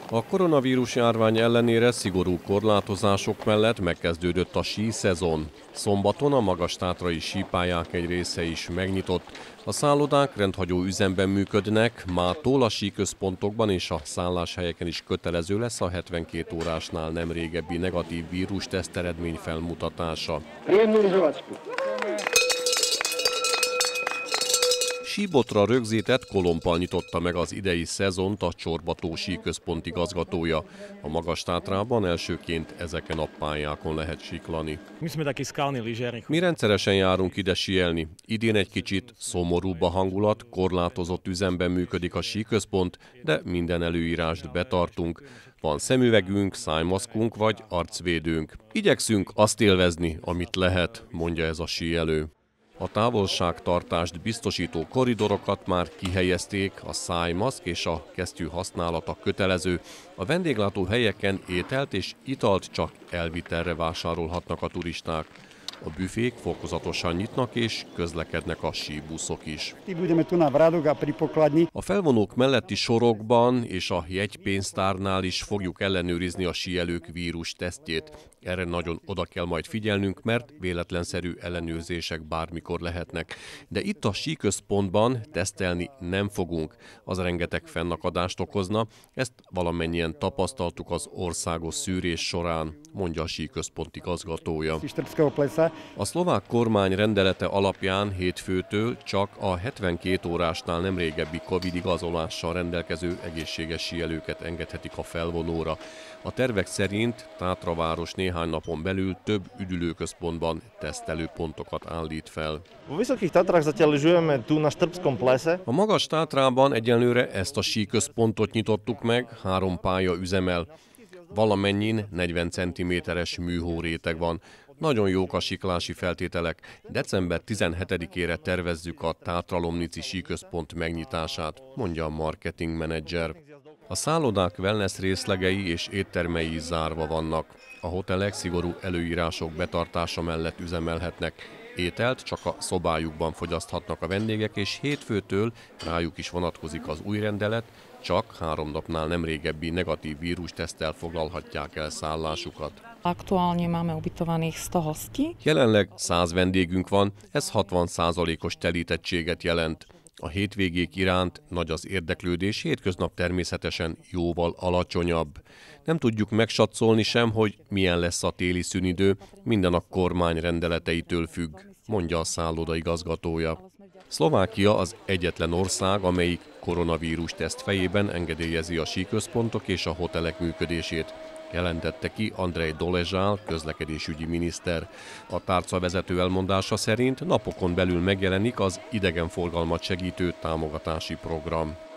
A koronavírus járvány ellenére szigorú korlátozások mellett megkezdődött a sí szezon. Szombaton a magastátrai sípályák egy része is megnyitott. A szállodák rendhagyó üzemben működnek, mától a síközpontokban és a szálláshelyeken is kötelező lesz a 72 órásnál nem régebbi negatív vírusteszt eredmény felmutatása. Síbotra rögzített Kolompal nyitotta meg az idei szezont a Csorbató síközpont igazgatója. A Magastátrában elsőként ezeken a pályákon lehet siklani. Mi rendszeresen járunk ide síelni. Idén egy kicsit szomorúbb a hangulat, korlátozott üzemben működik a síközpont, de minden előírást betartunk. Van szemüvegünk, szájmaszkunk vagy arcvédőnk. Igyekszünk azt élvezni, amit lehet, mondja ez a síelő. A távolságtartást biztosító koridorokat már kihelyezték, a szájmaszk és a kesztyű használata kötelező. A vendéglátó helyeken ételt és italt csak elvitelre vásárolhatnak a turisták. A büfék fokozatosan nyitnak és közlekednek a síbuszok is. A felvonók melletti sorokban és a jegypénztárnál is fogjuk ellenőrizni a síelők vírustesztjét. Erre nagyon oda kell majd figyelnünk, mert véletlenszerű ellenőrzések bármikor lehetnek. De itt a síközpontban tesztelni nem fogunk. Az rengeteg fennakadást okozna, ezt valamennyien tapasztaltuk az országos szűrés során, mondja a síközpont igazgatója. A szlovák kormány rendelete alapján hétfőtől csak a 72 órásnál nem régebbi Covid igazolással rendelkező egészséges síelőket engedhetik a felvonóra. A tervek szerint Tátraváros néhány napon belül több üdülőközpontban tesztelőpontokat állít fel. A Magastátrában egyenlőre ezt a síközpontot nyitottuk meg, 3 pálya üzemel. Valamennyin 40 cm-es műhóréteg van. Nagyon jók a siklási feltételek. December 17-ére tervezzük a Tátra-Lomnici síközpont megnyitását, mondja a marketingmenedzser. A szállodák wellness részlegei és éttermei is zárva vannak. A hotelek szigorú előírások betartása mellett üzemelhetnek. Ételt csak a szobájukban fogyaszthatnak a vendégek, és hétfőtől rájuk is vonatkozik az új rendelet, csak 3 napnál nem régebbi negatív vírusteszttel foglalhatják el szállásukat. Jelenleg 100 vendégünk van, ez 60%-os telítettséget jelent. A hétvégék iránt nagy az érdeklődés, hétköznap természetesen jóval alacsonyabb. Nem tudjuk megsatszolni sem, hogy milyen lesz a téli szünidő, minden a kormány rendeleteitől függ, mondja a szálloda igazgatója. Szlovákia az egyetlen ország, amelyik koronavírus teszt fejében engedélyezi a síközpontok és a hotelek működését, jelentette ki Andrej Dolezsál, közlekedésügyi miniszter. A tárcavezető elmondása szerint napokon belül megjelenik az idegenforgalmat segítő támogatási program.